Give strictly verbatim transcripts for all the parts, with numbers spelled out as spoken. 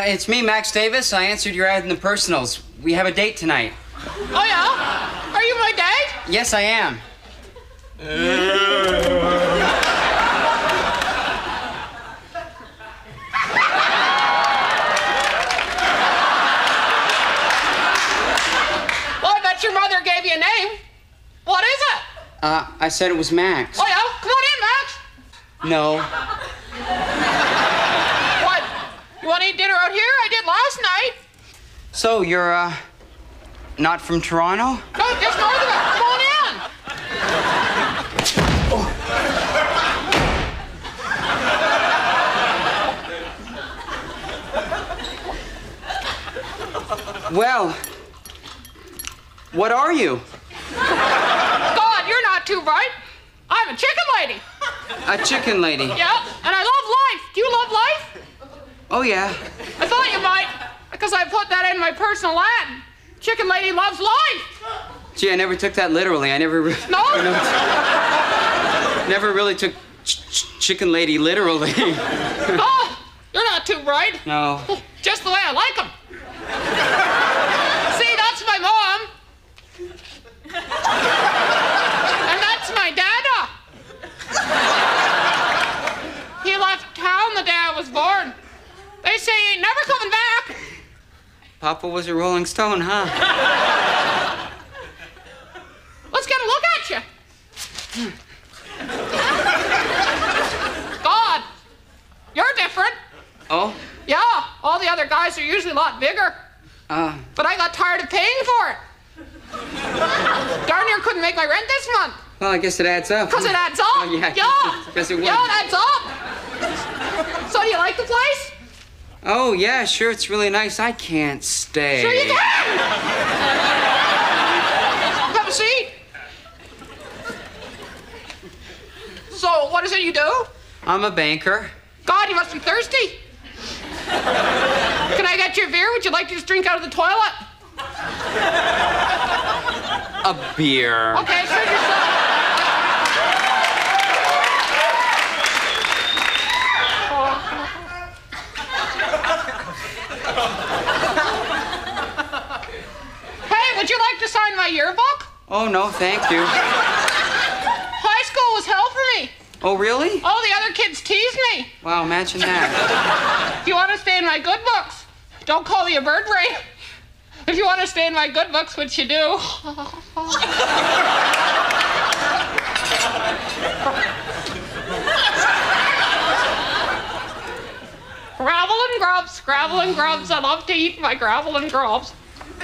Uh, it's me, Max Davis. I answered your ad in the personals. We have a date tonight. Oh, yeah? Are you my date? Yes, I am. Well, I bet your mother gave you a name. What is it? Uh, I said it was Max. Oh, yeah? Come on in, Max. No. What? You want to eat dinner out here? I did last night. So, you're, uh, not from Toronto? No, just north of it. Come on in. Well, what are you? God, you're not too bright. I'm a chicken lady. A chicken lady. Yeah, and I love life. Do you love life? Oh, yeah. I thought you might, because I put that in my personal ad. Chicken lady loves life. Gee, I never took that literally. I never... Re- No? You know, never really took ch- ch- chicken lady literally. Oh, you're not too bright. No. Just the way I like them. See, that's my mom. And that's my dada. He left town the day I was born. They say he ain't never coming back. Papa was a Rolling Stone, huh? Let's get a look at you. God, you're different. Oh? Yeah, all the other guys are usually a lot bigger. Uh, But I got tired of paying for it. Darn near couldn't make my rent this month. well, I guess it adds up. Because it adds up. Oh, yeah. Yeah. Guess it would. Yeah, it adds up. So do you like the place? Oh, yeah, sure, it's really nice. I can't stay. Sure you can. Have a seat. So what is it you do? I'm a banker. God, you must be thirsty. Can I get you a beer? Would you like to just drink out of the toilet? A beer. Okay, suit yourself. Hey, would you like to sign my yearbook? Oh, no, thank you. High school was hell for me. Oh, really? All the other kids teased me. Wow, imagine that. If you want to stay in my good books, don't call me a bird brain. If you want to stay in my good books, which you do. Gravel and grubs, gravel and grubs. I love to eat my gravel and grubs.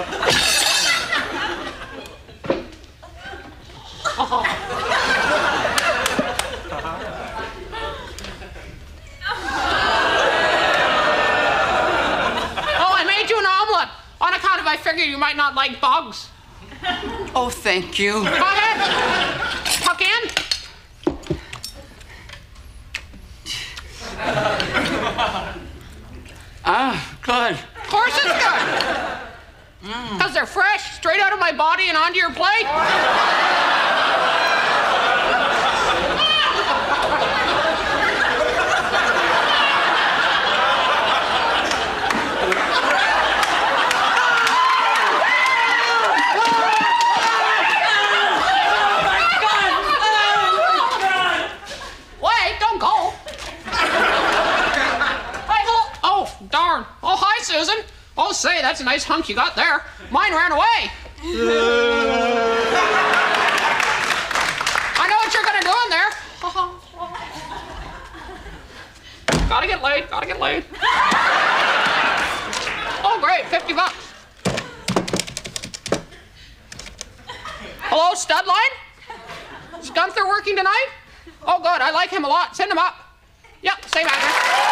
On account of I figured you might not like bugs. Oh, thank you. Go ahead. Tuck in. Ah, good. Of course it's good. Because they're fresh, straight out of my body and onto your plate. Susan. Oh, say, that's a nice hunk you got there. Mine ran away. I know what you're gonna do in there. Gotta get laid, gotta get laid. Oh, great, fifty bucks. Hello, Studline? Is Gunther working tonight? Oh, good, I like him a lot. Send him up. Yep, same address.